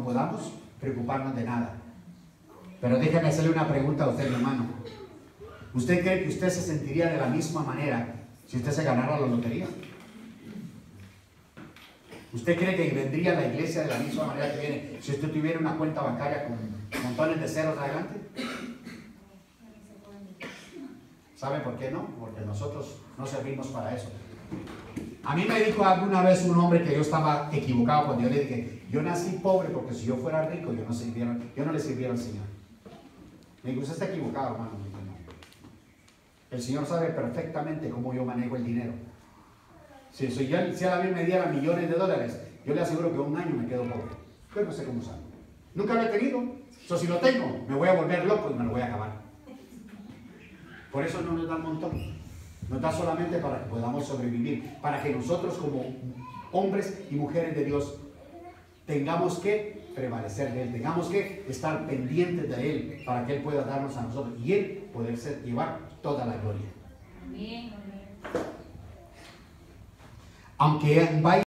podamos preocuparnos de nada. Pero déjeme hacerle una pregunta a usted, mi hermano. ¿Usted cree que usted se sentiría de la misma manera si usted se ganara la lotería? ¿Usted cree que vendría a la iglesia de la misma manera que viene si usted tuviera una cuenta bancaria con montones de ceros adelante? ¿Sabe por qué no? Porque nosotros no servimos para eso. A mí me dijo alguna vez un hombre que yo estaba equivocado cuando yo le dije, yo nací pobre porque si yo fuera rico yo no le sirviera al Señor. Me dijo, usted está equivocado, hermano. Me dijo, no. El Señor sabe perfectamente cómo yo manejo el dinero. Si a la vez me diera millones de dólares, yo le aseguro que un año me quedo pobre. Yo no sé cómo sabe. Nunca lo he tenido. Si lo tengo, me voy a volver loco y me lo voy a acabar. Por eso no nos da un montón. Nos da solamente para que podamos sobrevivir, para que nosotros como hombres y mujeres de Dios tengamos que prevalecer de Él, tengamos que estar pendientes de Él, para que Él pueda darnos a nosotros y Él poder llevar toda la gloria. Amén. Aunque vaya